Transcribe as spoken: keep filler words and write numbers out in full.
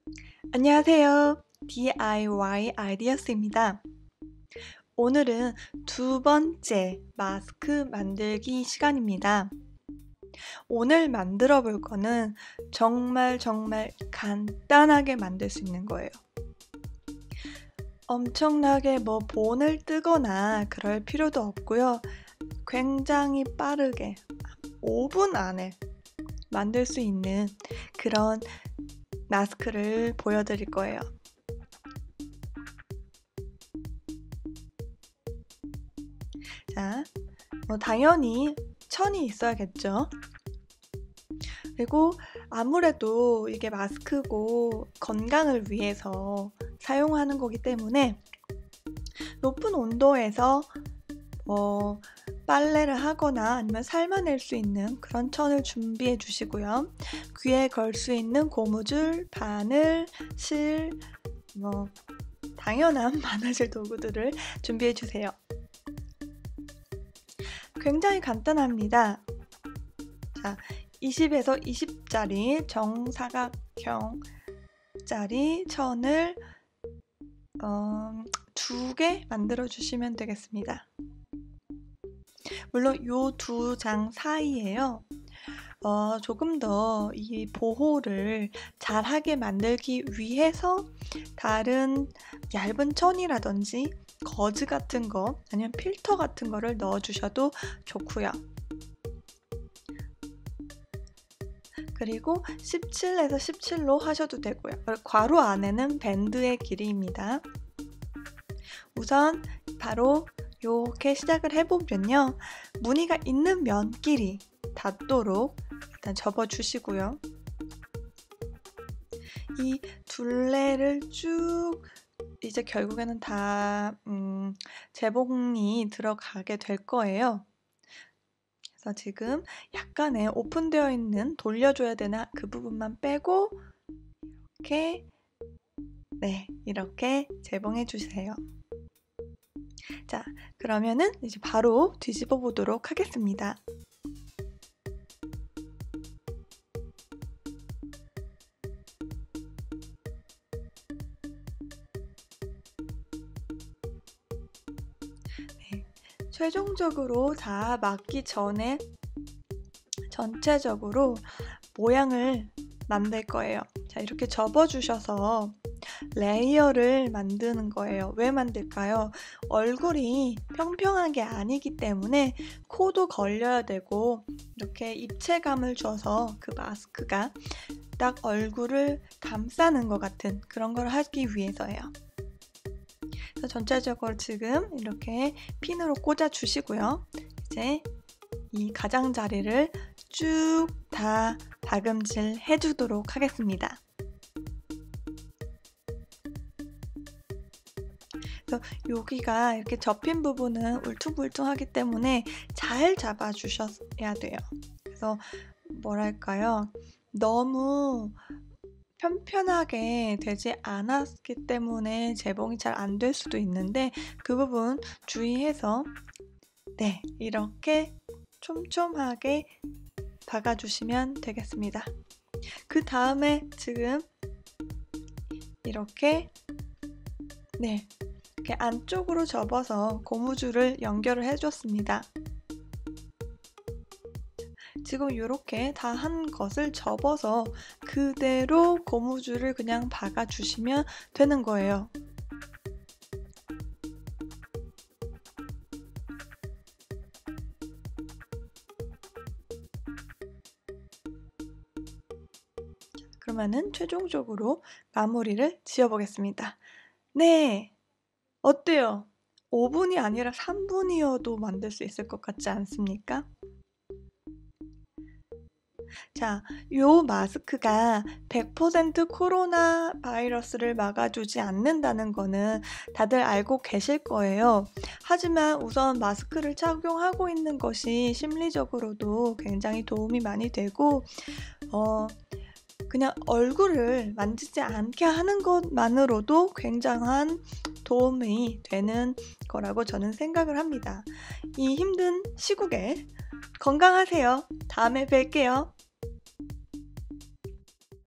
안녕하세요. 디아이와이 아이디어스입니다. 오늘은 두 번째 마스크 만들기 시간입니다. 오늘 만들어 볼 거는 정말 정말 간단하게 만들 수 있는 거예요. 엄청나게 뭐 본을 뜨거나 그럴 필요도 없고요. 굉장히 빠르게 오 분 안에 만들 수 있는 그런 마스크를 보여드릴 거예요. 자, 뭐 당연히 천이 있어야겠죠. 그리고 아무래도 이게 마스크고 건강을 위해서 사용하는 거기 때문에 높은 온도에서 뭐 빨래를 하거나 아니면 삶아낼 수 있는 그런 천을 준비해 주시고요. 귀에 걸 수 있는 고무줄, 바늘, 실, 뭐 당연한 바느질 도구들을 준비해 주세요. 굉장히 간단합니다. 자, 이십에서 이십짜리 정사각형짜리 천을 어, 두 개 만들어 주시면 되겠습니다. 물론 요 두 장 사이에요. 어, 조금 더 이 보호를 잘하게 만들기 위해서 다른 얇은 천이라든지 거즈 같은 거 아니면 필터 같은 거를 넣어 주셔도 좋고요. 그리고 십칠에서 십칠로 하셔도 되고요. 괄호 안에는 밴드의 길이입니다. 우선 바로 이렇게 시작을 해보면요. 무늬가 있는 면끼리 닿도록 일단 접어주시고요. 이 둘레를 쭉 이제 결국에는 다 음, 재봉이 들어가게 될 거예요. 그래서 지금 약간의 오픈되어 있는 돌려줘야 되나 그 부분만 빼고 이렇게 네 이렇게 재봉해 주세요. 자, 그러면은 이제 바로 뒤집어 보도록 하겠습니다. 네, 최종적으로 다 맞기 전에 전체적으로 모양을 만들 거예요. 자, 이렇게 접어 주셔서 레이어를 만드는 거예요. 왜 만들까요? 얼굴이 평평한 게 아니기 때문에 코도 걸려야 되고 이렇게 입체감을 줘서 그 마스크가 딱 얼굴을 감싸는 것 같은 그런 걸 하기 위해서예요. 그래서 전체적으로 지금 이렇게 핀으로 꽂아 주시고요. 이제 이 가장자리를 쭉 다 다금질 해주도록 하겠습니다. 그래서 여기가 이렇게 접힌 부분은 울퉁불퉁하기 때문에 잘 잡아주셔야 돼요. 그래서 뭐랄까요? 너무 편편하게 되지 않았기 때문에 재봉이 잘 안 될 수도 있는데 그 부분 주의해서 네, 이렇게 촘촘하게 박아주시면 되겠습니다. 그 다음에 지금 이렇게 네, 이렇게 안쪽으로 접어서 고무줄을 연결을 해줬습니다. 지금 이렇게 다 한 것을 접어서 그대로 고무줄을 그냥 박아주시면 되는 거예요. 그러면은 최종적으로 마무리를 지어보겠습니다. 네, 어때요? 오 분이 아니라 삼 분이어도 만들 수 있을 것 같지 않습니까? 자, 요 마스크가 백 퍼센트 코로나 바이러스를 막아주지 않는다는 거는 다들 알고 계실 거예요. 하지만 우선 마스크를 착용하고 있는 것이 심리적으로도 굉장히 도움이 많이 되고 어, 그냥 얼굴을 만지지 않게 하는 것만으로도 굉장한 도움이 되는 거라고 저는 생각을 합니다. 이 힘든 시국에 건강하세요. 다음에 뵐게요.